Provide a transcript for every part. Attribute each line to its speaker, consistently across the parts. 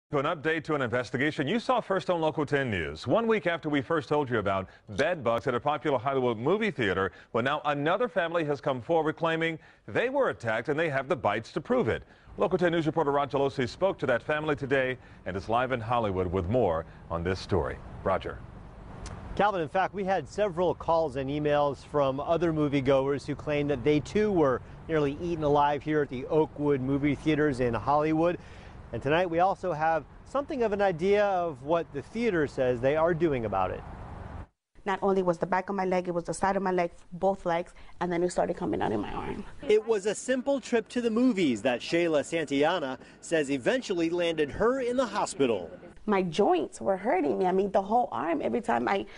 Speaker 1: An update to an investigation you saw first on Local 10 News. 1 week after we first told you about bed bugs at a popular Hollywood movie theater, well, now another family has come forward claiming they were attacked and they have the bites to prove it. Local 10 News reporter Roger Losey spoke to that family today and is live in Hollywood with more on this story. Roger.
Speaker 2: Calvin, in fact, we had several calls and emails from other moviegoers who claimed that they too were nearly eaten alive here at the Oakwood movie theaters in Hollywood. And tonight we also have something of an idea of what the theater says they are doing about it.
Speaker 3: Not only was the back of my leg, it was the side of my leg, both legs, and then it started coming out in my arm.
Speaker 2: It was a simple trip to the movies that Shayla Santillana says eventually landed her in the hospital.
Speaker 3: My joints were hurting me. I mean, the whole arm. Every time I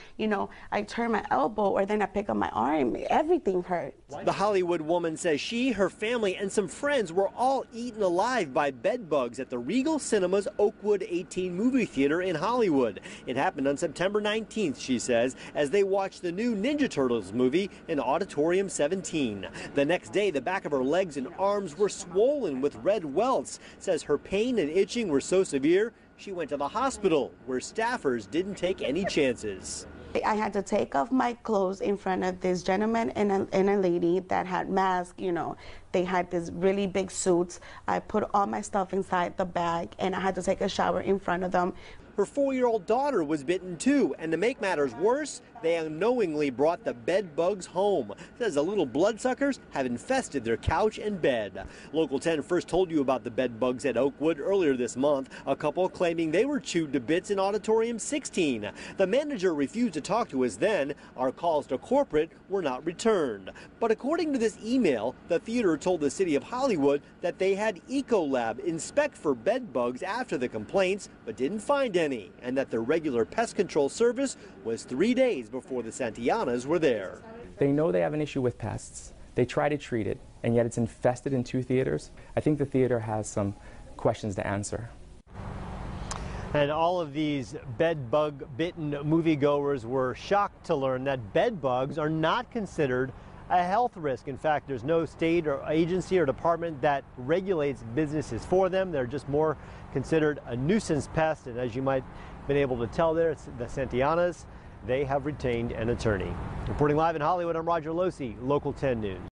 Speaker 3: turn my elbow or then I pick up my arm, everything hurt.
Speaker 2: The Hollywood woman says she, her family, and some friends were all eaten alive by bed bugs at the Regal Cinemas Oakwood 18 movie theater in Hollywood. It happened on September 19th, she says, as they watched the new Ninja Turtles movie in Auditorium 17. The next day, the back of her legs and arms were swollen with red welts. Says her pain and itching were so severe, she went to the hospital, where staffers didn't take any chances.
Speaker 3: I had to take off my clothes in front of this gentleman and a lady that had masks, They had these really big suits. I put all my stuff inside the bag, and I had to take a shower in front of them.
Speaker 2: Her 4-year-old daughter was bitten too, and to make matters worse, they unknowingly brought the bed bugs home. Says the little bloodsuckers have infested their couch and bed. Local 10 first told you about the bed bugs at Oakwood earlier this month, a couple claiming they were chewed to bits in Auditorium 16. The manager refused to talk to us then. Our calls to corporate were not returned. But according to this email, the theater told the city of Hollywood that they had Ecolab inspect for bed bugs after the complaints, but didn't find any, and that their regular pest control service was 3 days before the Santillanas were there.
Speaker 4: They know they have an issue with pests. They try to treat it, and yet it's infested in 2 theaters. I think the theater has some questions to answer.
Speaker 2: And all of these bed bug bitten moviegoers were shocked to learn that bed bugs are not considered a health risk. In fact, there's no state or agency or department that regulates businesses for them. They're just more considered a nuisance pest. And as you might have been able to tell there, it's the Santillanas, they have retained an attorney. Reporting live in Hollywood, I'm Roger Losey, Local 10 News.